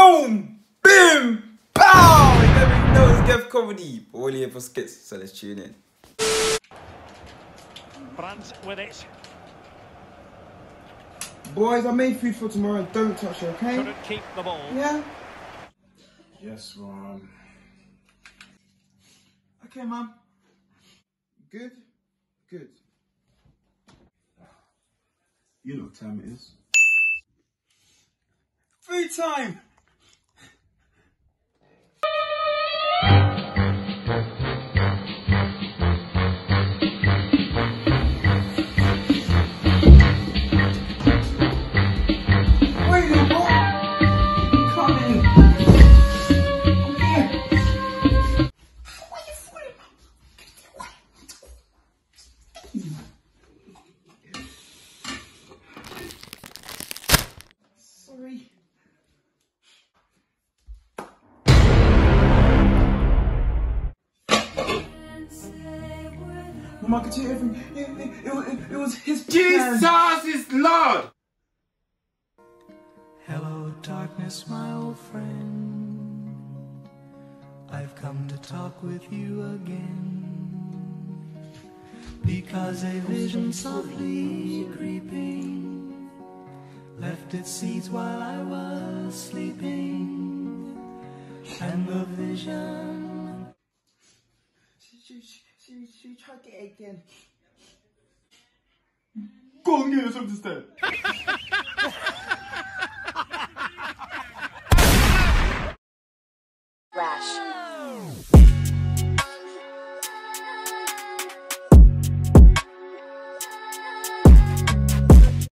Boom! Bim! Pow! You never know it's Gev Comedy. But we're only here for skits, so let's tune in. Brandt with it. Boys, I made food for tomorrow. Don't touch it, okay? Couldn't keep the ball. Yeah? Yes, Mom. Okay, Mum. Good? Good. You know what time it is. Food time! Wait a minute! Come in! Come here! Why are you fooling, Mom? Sorry. Mom, I could tell you everything. It was his plan. Jesus is Lord! Hello, darkness, my old friend. I've come to talk with you again. Because a vision softly creeping left its seeds while I was sleeping. And the vision. She tried to get it again. Go and get us up the stairs.